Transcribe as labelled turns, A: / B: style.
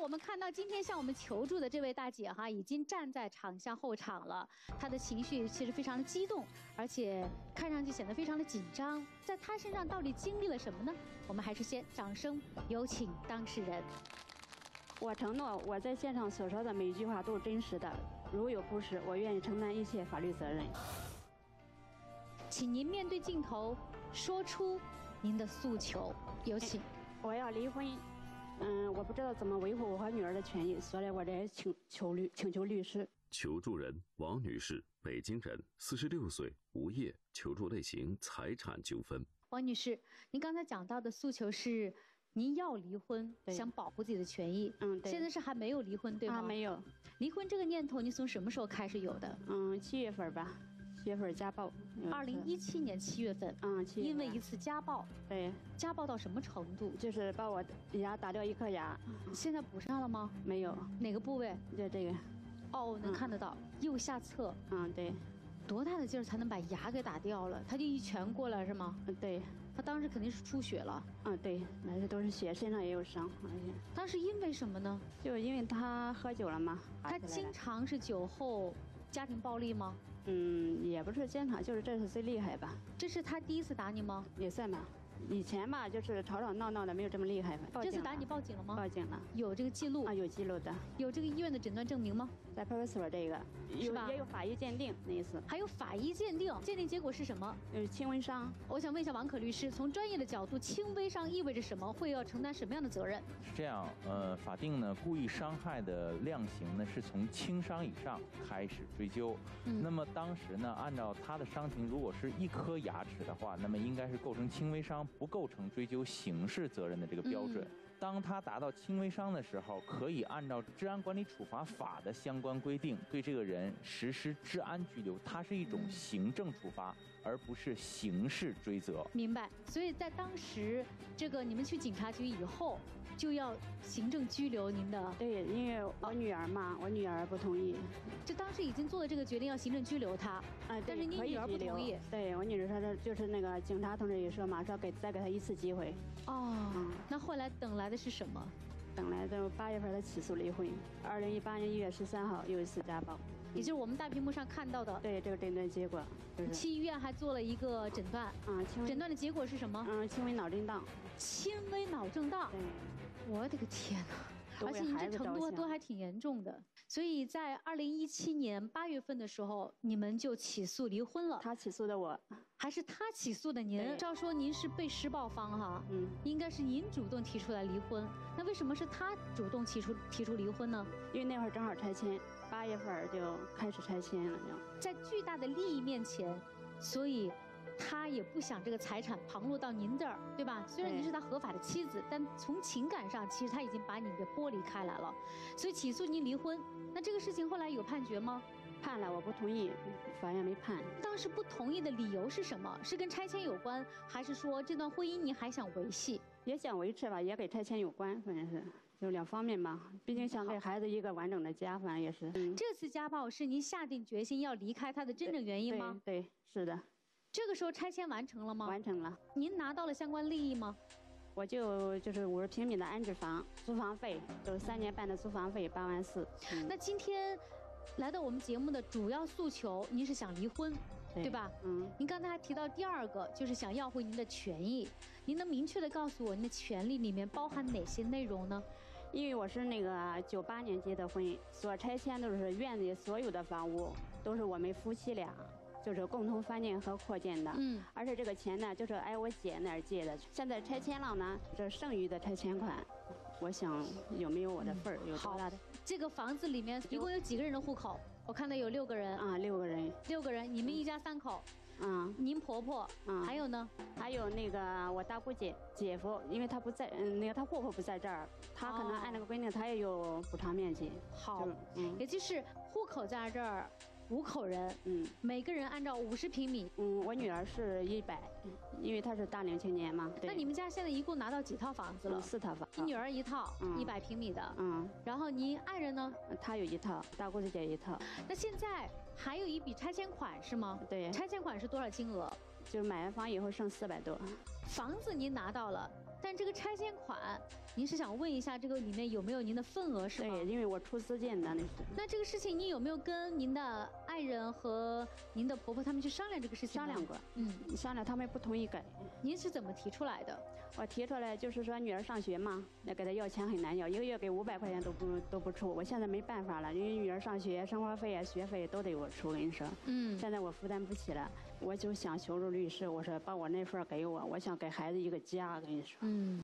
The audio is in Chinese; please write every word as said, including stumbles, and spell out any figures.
A: 们看到今天向我们求助的这位大姐哈，已经站在场下候场了，她的情绪其实非常的激动，而且看上去显得非常的紧张。在她身上到底经历了什么呢？我们还是先掌声有请当事人。
B: 我承诺，我在现场所说的每一句话都是真实的，如有不实，我愿意承担一切法律责任。
A: 请您面对镜头说出您的诉求，有请。
B: 我要离婚。嗯，我不知道怎么维护我和女儿的权益，所以我来请求律请求律师。
C: 求助人王女士，北京人，四十六岁，无业，求助类型财产纠纷。
A: 王女士，您刚才讲到的诉求是您要离婚，想保护自己的权益。
B: 嗯，对。
A: 现在是还没有离婚，对吗？
B: 啊，没有。
A: 离婚这个念头，你从什么时候开始有的？
B: 嗯，七月份吧。七月份家暴，
A: 二零一七年七月份，
B: 嗯，七
A: 因为一次家暴，
B: 对，
A: 家暴到什么程度？
B: 就是把我牙打掉一颗牙，
A: 现在补上了吗？
B: 没有。
A: 哪个部位？
B: 就这个。
A: 哦，能看得到，嗯、右下侧。
B: 嗯，对。
A: 多大的劲儿才能把牙给打掉了？他就一拳过来是吗？
B: 嗯，对。
A: 他当时肯定是出血了。
B: 嗯，对，那些都是血，身上也有伤。而且
A: 当时因为什么呢？
B: 就因为他喝酒了嘛。
A: 他经常是酒后家庭暴力吗？
B: 嗯，也不是经常，就是这是最厉害吧。
A: 这是他第一次打你吗？
B: 也算吧。以前吧，就是吵吵闹闹的，没有这么厉害。
A: 这次打你报警了吗？
B: 报警了，
A: 有这个记录
B: 啊，有记录的。
A: 有这个医院的诊断证明吗？
B: 在派出所这个，
A: 是吧？
B: 也有法医鉴定那一次。
A: 还有法医鉴定，鉴定结果是什么？
B: 就是轻微伤。
A: 我想问一下王可律师，从专业的角度，轻微伤意味着什么？会要承担什么样的责任？
D: 是这样，呃，法定呢，故意伤害的量刑呢是从轻伤以上开始追究。嗯，那么当时呢，按照他的伤情，如果是一颗牙齿的话，那么应该是构成轻微伤，不构成追究刑事责任的这个标准。嗯，当他达到轻微伤的时候，可以按照治安管理处罚法的相关规定，对这个人实施治安拘留，它是一种行政处罚，而不是刑事追责。
A: 明白。所以在当时，这个你们去警察局以后，就要行政拘留您的。
B: 对，因为我女儿嘛，我女儿不同意。
A: 就当时已经做了这个决定，要行政拘留她。啊，但是你女儿不同意。
B: 对，我女儿说，就是那个警察同志也说嘛，说给再给她一次机会。
A: 哦，嗯，那后来等来的是什么？
B: 等来的八月份的起诉离婚，二零一八年一月十三号又一次家暴，
A: 也就是我们大屏幕上看到的。
B: 对，这个诊断结果，就是
A: 去医院还做了一个诊断。
B: 啊，
A: 诊断的结果是什么？
B: 嗯，轻微脑震荡。
A: 轻微脑震荡。对，我的个天哪！而且你这程度都还挺严重的。所以在二零一七年八月份的时候，你们就起诉离婚了。
B: 他起诉的我，
A: 还是他起诉的您？照说您是被施暴方哈，
B: 嗯，
A: 应该是您主动提出来离婚。那为什么是他主动提出提出离婚呢？
B: 因为那会儿正好拆迁，八月份就开始拆迁了，就
A: 在巨大的利益面前，所以他也不想这个财产旁落到您这儿，对吧？虽然您是他合法的妻子，但从情感上，其实他已经把你给剥离开来了，所以起诉您离婚。那这个事情后来有判决吗？
B: 判了，我不同意，法院没判。
A: 当时不同意的理由是什么？是跟拆迁有关，还是说这段婚姻你还想维系？
B: 也想维持吧，也跟拆迁有关，反正是就两方面吧。毕竟想给孩子一个完整的家，反正也是。嗯，
A: 这次家暴是您下定决心要离开他的真正原因吗？
B: 对，对，是的。
A: 这个时候拆迁完成了吗？
B: 完成了。
A: 您拿到了相关利益吗？
B: 我就就是五十平米的安置房，租房费就是三年半的租房费八万四。
A: 嗯，那今天来到我们节目的主要诉求，您是想离婚， 对, 对吧？
B: 嗯。
A: 您刚才还提到第二个，就是想要回您的权益。您能明确的告诉我，您的权利里面包含哪些内容呢？
B: 因为我是那个九八年结的婚，所拆迁都是院子里所有的房屋都是我们夫妻俩。就是共同翻建和扩建的，
A: 嗯，
B: 而且这个钱呢，就是挨我姐那儿借的。现在拆迁了呢，这剩余的拆迁款，我想有没有我的份儿？有多大的？
A: 这个房子里面一共有几个人的户口？我看到有六个人
B: 啊，六个人，
A: 六个人，你们一家三口，
B: 嗯，
A: 您婆婆，嗯，还有呢？
B: 还有那个我大姑姐姐夫，因为他不在，嗯，那个他户口不在这儿，他可能按那个规定，他也有补偿面积。
A: 好，嗯，也就是户口在这儿。五口人，
B: 嗯，每
A: 个人按照五十平米，
B: 嗯，我女儿是一百，因为她是大龄青年嘛。
A: 那你们家现在一共拿到几套房子了？
B: 嗯、四套房。
A: 你女儿一套，一百、嗯、平米的，
B: 嗯，
A: 然后你爱人呢？
B: 他有一套，大姑子姐一套。
A: 那现在还有一笔拆迁款是吗？
B: 对，
A: 拆迁款是多少金额？
B: 就是买完房以后剩四百多。
A: 房子您拿到了， 但这个拆迁款，您是想问一下这个里面有没有您的份额是吗？
B: 对，因为我出资金的那是。
A: 那这个事情您有没有跟您的爱人和您的婆婆他们去商量这个事情？
B: 商量过，嗯，商量他们不同意给。
A: 您是怎么提出来的？
B: 我提出来就是说女儿上学嘛，那给她要钱很难要，一个月给五百块钱都不都不出。我现在没办法了，因为女儿上学，生活费啊、学费都得我出，跟你说。嗯。现在我负担不起了，我就想求助律师，我说把我那份给我，我想给孩子一个家，跟你说。嗯。